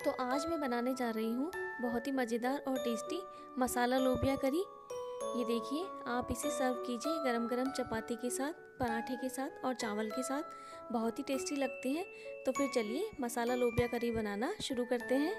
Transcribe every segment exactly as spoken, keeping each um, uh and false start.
तो आज मैं बनाने जा रही हूँ बहुत ही मज़ेदार और टेस्टी मसाला लोबिया करी। ये देखिए, आप इसे सर्व कीजिए गरम गरम चपाती के साथ, पराठे के साथ और चावल के साथ। बहुत ही टेस्टी लगती है। तो फिर चलिए मसाला लोबिया करी बनाना शुरू करते हैं।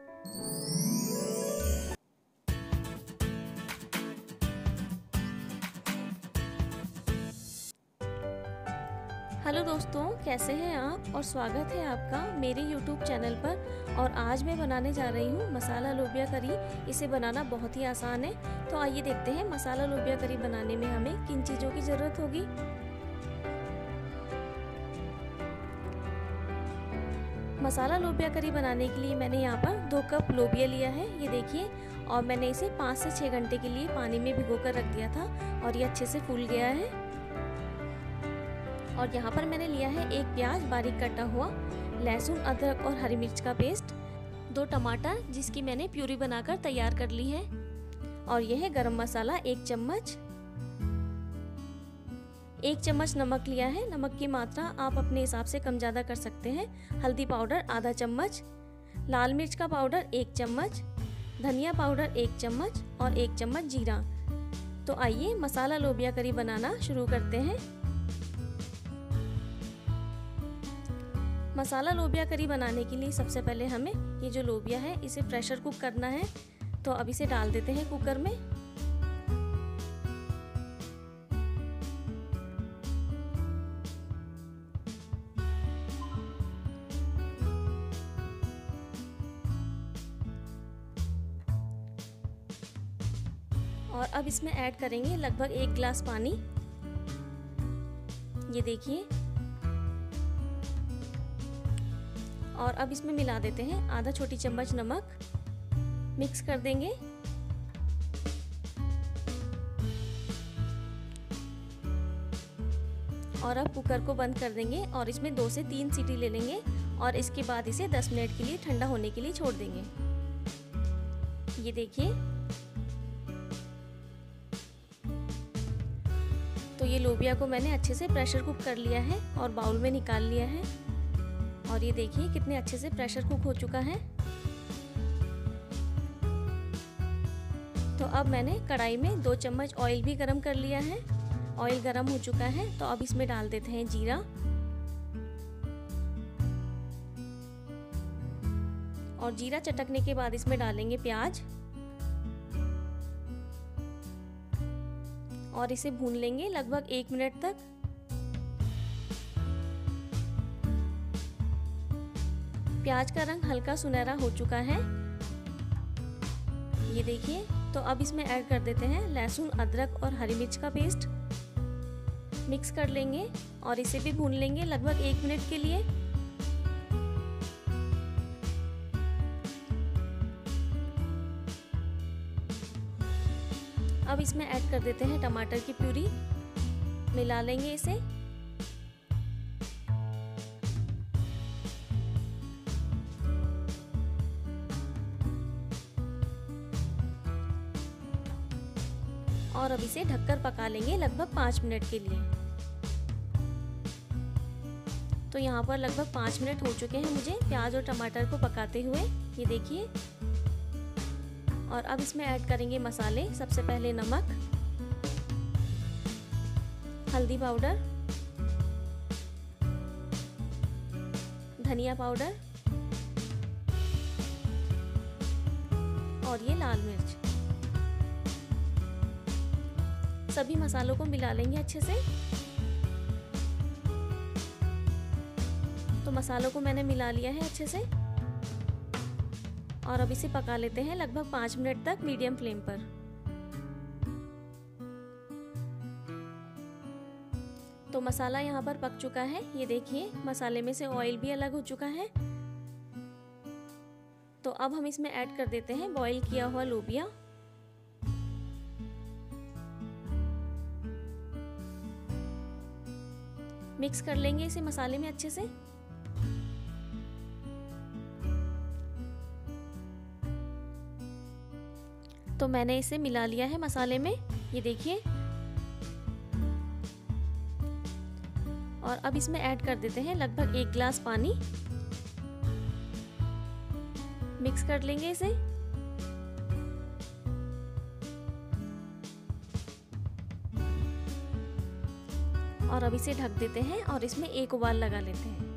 हेलो दोस्तों, कैसे हैं आप और स्वागत है आपका मेरे यूट्यूब चैनल पर। और आज मैं बनाने जा रही हूँ मसाला लोबिया करी। इसे बनाना बहुत ही आसान है। तो आइए देखते हैं मसाला लोबिया करी बनाने में हमें किन चीज़ों की ज़रूरत होगी। मसाला लोबिया करी बनाने के लिए मैंने यहाँ पर दो कप लोबिया लिया है, ये देखिए। और मैंने इसे पाँच से छः घंटे के लिए पानी में भिगो कर रख दिया था और ये अच्छे से फूल गया है। और यहाँ पर मैंने लिया है एक प्याज बारीक कटा हुआ, लहसुन, अदरक और हरी मिर्च का पेस्ट, दो टमाटर जिसकी मैंने प्यूरी बनाकर तैयार कर ली है। और यह है गरम मसाला एक चम्मच, एक चम्मच नमक लिया है। नमक की मात्रा आप अपने हिसाब से कम ज़्यादा कर सकते हैं। हल्दी पाउडर आधा चम्मच, लाल मिर्च का पाउडर एक चम्मच, धनिया पाउडर एक चम्मच और एक चम्मच जीरा। तो आइए मसाला लोबिया करी बनाना शुरू करते हैं। मसाला लोबिया करी बनाने के लिए सबसे पहले हमें ये जो लोबिया है इसे प्रेशर कुक करना है। तो अब इसे डाल देते हैं कुकर में। और अब इसमें ऐड करेंगे लगभग एक गिलास पानी, ये देखिए। और अब इसमें मिला देते हैं आधा छोटी चम्मच नमक, मिक्स कर देंगे। और अब कुकर को बंद कर देंगे और इसमें दो से तीन सीटी ले लेंगे और इसके बाद इसे दस मिनट के लिए ठंडा होने के लिए छोड़ देंगे। ये देखिए, तो ये लोबिया को मैंने अच्छे से प्रेशर कुक कर लिया है और बाउल में निकाल लिया है। और ये देखिए कितने अच्छे से प्रेशर कुक हो चुका है। तो अब मैंने कढ़ाई में दो चम्मच ऑयल भी गरम कर लिया है। ऑयल गरम हो चुका है तो अब इसमें डाल देते हैं जीरा। और जीरा चटकने के बाद इसमें डालेंगे प्याज और इसे भून लेंगे लगभग एक मिनट तक। प्याज का रंग हल्का सुनहरा हो चुका है, ये देखिए। तो अब इसमें ऐड कर देते हैं लहसुन, अदरक और हरी मिर्च का पेस्ट, मिक्स कर लेंगे और इसे भी भून लेंगे लगभग एक मिनट के लिए। अब इसमें ऐड कर देते हैं टमाटर की प्यूरी, मिला लेंगे इसे। और अब इसे ढककर पका लेंगे लगभग पाँच मिनट के लिए। तो यहाँ पर लगभग पाँच मिनट हो चुके हैं मुझे प्याज और टमाटर को पकाते हुए, ये देखिए। और अब इसमें ऐड करेंगे मसाले। सबसे पहले नमक, हल्दी पाउडर, धनिया पाउडर और ये लाल मिर्च। सभी मसालों को मिला लेंगे अच्छे से। तो मसालों को मैंने मिला लिया है अच्छे से और अब इसे पका लेते हैं लगभग पाँच मिनट तक मीडियम फ्लेम पर। तो मसाला यहाँ पर पक चुका है, ये देखिए। मसाले में से ऑयल भी अलग हो चुका है। तो अब हम इसमें ऐड कर देते हैं बॉईल किया हुआ लोबिया। मिक्स कर लेंगे इसे मसाले में अच्छे से। तो मैंने इसे मिला लिया है मसाले में, ये देखिए। और अब इसमें ऐड कर देते हैं लगभग एक गिलास पानी। मिक्स कर लेंगे इसे। और अब इसे ढक देते हैं और इसमें एक उबाल लगा लेते हैं।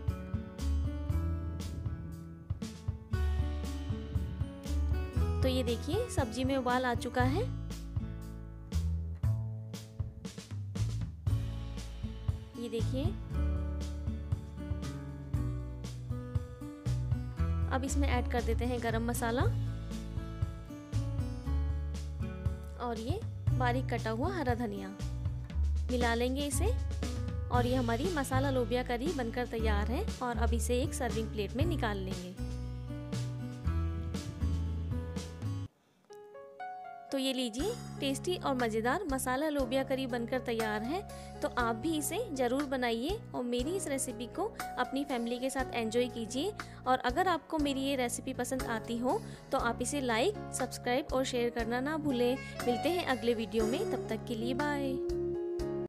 तो ये देखिए सब्जी में उबाल आ चुका है। ये देखिए अब इसमें ऐड कर देते हैं गरम मसाला और ये बारीक कटा हुआ हरा धनिया, मिला लेंगे इसे। और ये हमारी मसाला लोबिया करी बनकर तैयार है और अब इसे एक सर्विंग प्लेट में निकाल लेंगे। तो ये लीजिए टेस्टी और मज़ेदार मसाला लोबिया करी बनकर तैयार है। तो आप भी इसे ज़रूर बनाइए और मेरी इस रेसिपी को अपनी फैमिली के साथ एंजॉय कीजिए। और अगर आपको मेरी ये रेसिपी पसंद आती हो तो आप इसे लाइक, सब्सक्राइब और शेयर करना ना भूलें। मिलते हैं अगले वीडियो में, तब तक के लिए बाय।